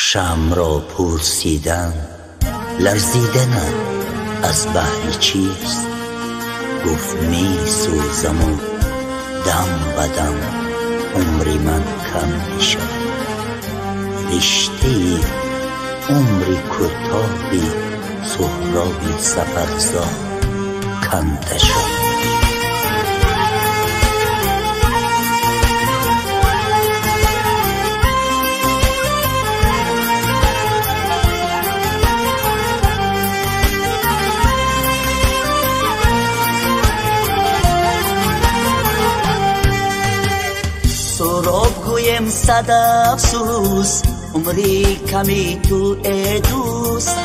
شمع را پرسیدم لرزیدنم از بهر چیست؟ گفت می سوزم و دم بدم عمری من کم می شود. رشته عمری کوتاهی سهرابی سفرزا کنده شد. سراب گویم صد افسوس عمری کمی تو ای دوست.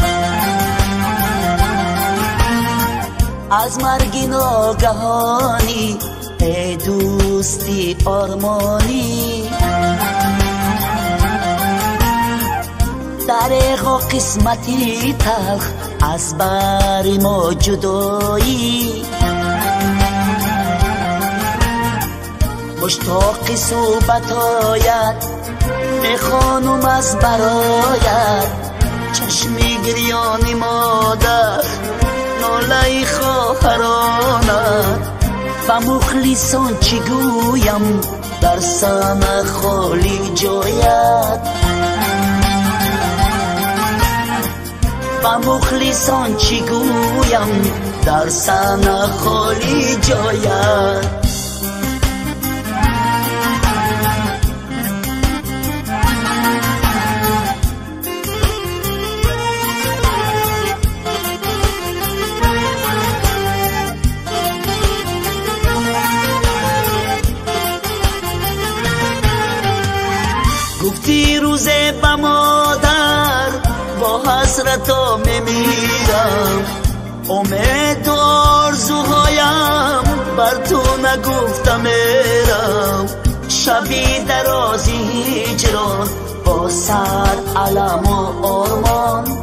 از مرگ ناگهانی ای دوستی آرمانی. دریغ و قسمتی تلخ از بر ما جدایی. مشتاق صحبت آید به خانم از برایت. چشمی گریان مادر ناله خواهرانت. و مخلصان چی گویم در سن خالی جایت. و مخلصان چی گویم در سن خالی جایت. گفتی روزه به مادر با حسرتا میمیرم. امید و آرزوهایم بر تو نگفتم میرم. شبی درازی هجران با سر علم و آرمان.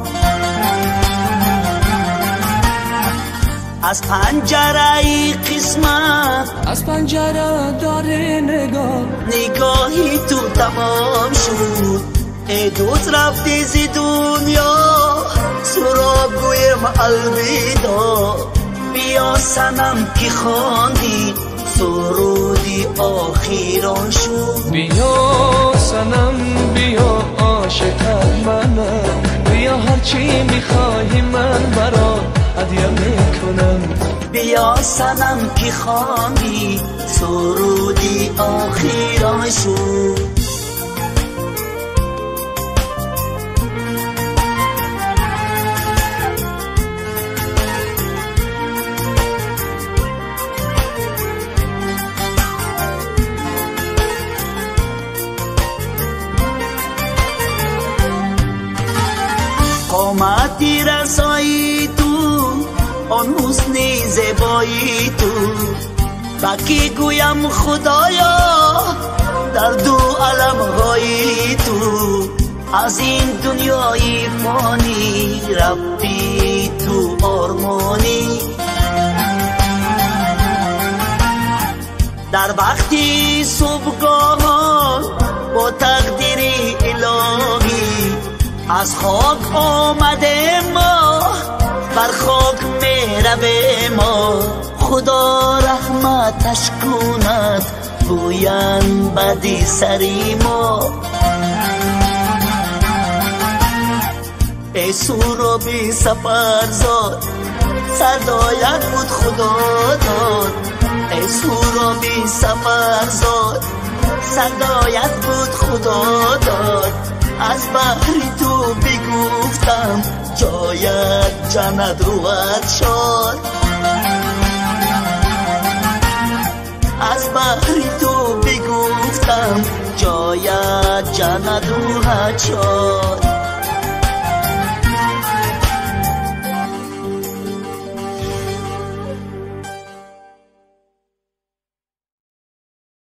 از پنجره قسمت از پنجره داره نگاهی تو تمام شد. ای دوست رفتی زی دنیا سراب گویم الویدا. بیا سنم که خواندی سرودی آخیران شد. بیا سنم بیا عاشق منم. بیا هرچی میخوای من برات هدیه میکنم. بیا سنم که خواندی سرودی آخیران شد. قامتی رسایی تو آن حسن زیبایی تو. بکی گویم خدایا در دو عالم های تو. از این دنیای فانی رفتی تو آرمانی. در وقتی صبحگاهان با تقدیر الهی از خاک آمده ما بر خاک میروه ما. خدا رحمتش کند گویند بدی سری ما. ای سرابی سفرزاد صدایت بود خدا داد. ای سرابی سفرزاد صدایت بود خدا داد. از بحری تو بگفتم جایت جنت روت شد. از بحری تو بگفتم جایت جنت روت شد.